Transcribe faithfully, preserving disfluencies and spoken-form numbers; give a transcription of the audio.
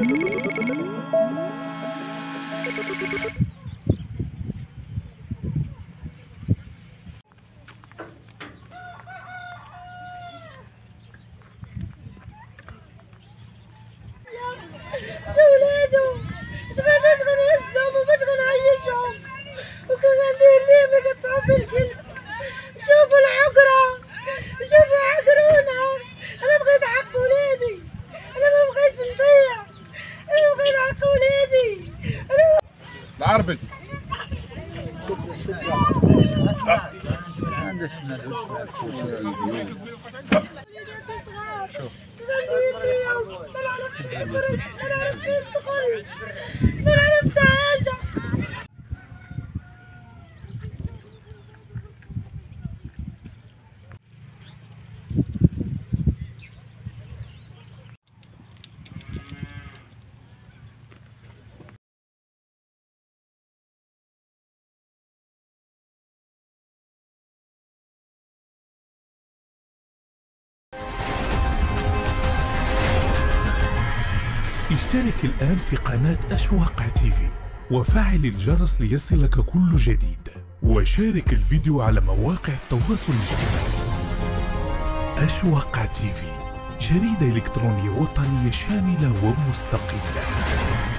شو ولادهم؟ شغل باش غنهزهم وباش غنعيشهم وكان غندير ليهم يقطعوا في الكلب. شوفوا العقرة، شوفوا عقرونا. أنا بغيت حق ولادي، أنا ما بغيتش نضيع، أنا بغيت حق ولادي. أنا العربي ما عندهاش ندوش مع الخوش الفيديو. شوف غندير ليهم، ما نعرف فين نخرج، ما نعرف فين ندخل، ما نعرف حتى حاجة. اشترك الآن في قناة أشواق تيفي وفعل الجرس ليصلك كل جديد، وشارك الفيديو على مواقع التواصل الاجتماعي. أشواق تيفي، جريدة إلكترونية وطنية شاملة ومستقلة.